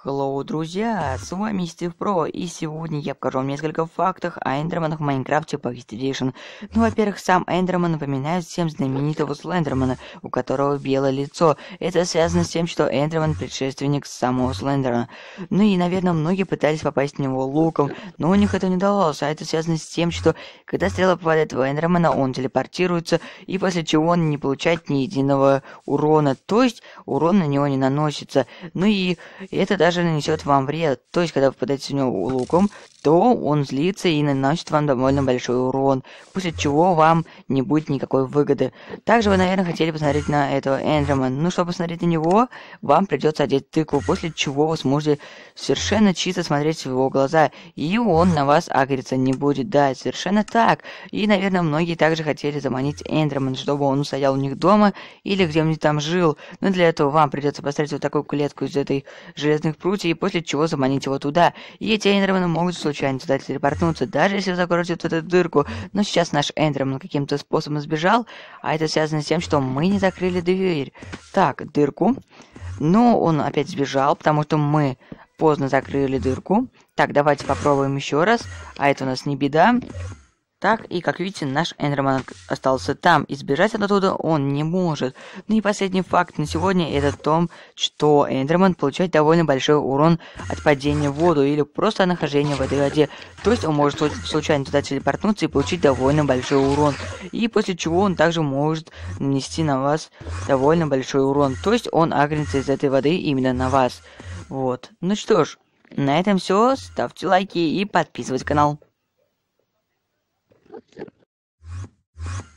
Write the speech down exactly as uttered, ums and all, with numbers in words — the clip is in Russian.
Hello, друзья, с вами Стив Про, и сегодня я покажу вам несколько фактов о эндерманах в Майнкрафте Pocket Edition. Ну, во-первых, сам эндерман напоминает всем знаменитого Слендермана, у которого белое лицо. Это связано с тем, что эндерман предшественник самого Слендера. Ну и, наверное, многие пытались попасть в него луком, но у них это не удалось, а это связано с тем, что когда стрела попадает в эндермана, он телепортируется, и после чего он не получает ни единого урона, то есть урон на него не наносится. Ну и это даже нанесет вам вред. То есть, когда вы попадаете в него луком, то он злится и наносит вам довольно большой урон, после чего вам не будет никакой выгоды. Также вы, наверное, хотели посмотреть на этого эндермана. Ну, чтобы посмотреть на него, вам придется одеть тыкву, после чего вы сможете совершенно чисто смотреть в его глаза, и он на вас агриться не будет. Да, совершенно так. И, наверное, многие также хотели заманить эндермана, чтобы он стоял у них дома или где-нибудь там жил. Но для этого вам придется построить вот такую клетку из этой железных прутьев, и после чего заманить его туда. И эти эндермены могут случайно туда телепортнуться, даже если вы закроете вот эту дырку. Но сейчас наш эндермен каким-то способом сбежал, а это связано с тем, что мы не закрыли дверь. Так, дырку. Но он опять сбежал, потому что мы поздно закрыли дырку. Так, давайте попробуем еще раз. А это у нас не беда. Так, и как видите, наш эндерман остался там, и сбежать оттуда он не может. Ну и последний факт на сегодня это в том, что эндерман получает довольно большой урон от падения в воду или просто нахождения в этой воде. То есть он может случайно туда телепортнуться и получить довольно большой урон. И после чего он также может нанести на вас довольно большой урон. То есть он агрится из этой воды именно на вас. Вот. Ну что ж, на этом все. Ставьте лайки и подписывайтесь на канал.